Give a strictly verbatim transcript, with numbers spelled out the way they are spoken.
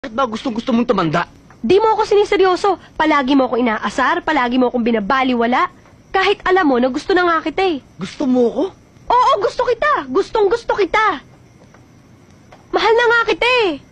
Bakit ba gustong-gusto mong tumanda? Di mo ako siniseryoso. Palagi mo ako inaasar, palagi mo akong binabaliwala. Kahit alam mo na gusto na nga kita eh. Gusto mo ko? Oo, gusto kita. Gustong gusto kita. Mahal na nga kita eh.